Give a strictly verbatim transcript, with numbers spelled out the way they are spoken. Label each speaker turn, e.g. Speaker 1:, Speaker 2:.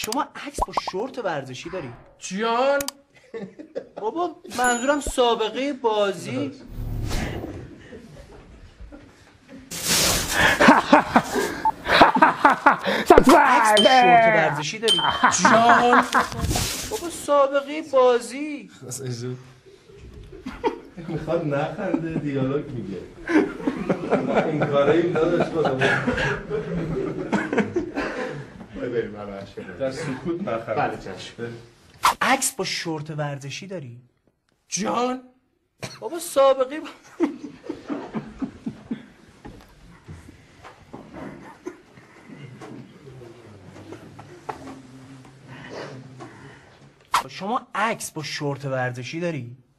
Speaker 1: شما عکس با شورت ورزشی داری؟
Speaker 2: جان
Speaker 1: بابا منظورم سابقه بازی. عکس با شورت ورزشی داری؟
Speaker 2: جان
Speaker 1: بابا سابقه بازی.
Speaker 3: میخواد نخنده دیالوگ میگه. این کاره این داداش خودم بریم همش در سکوت نخنده.
Speaker 2: بله چشم.
Speaker 1: عکس با شورت ورزشی داری؟
Speaker 2: جان
Speaker 1: بابا سابقه ب... شما عکس با شورت ورزشی داری؟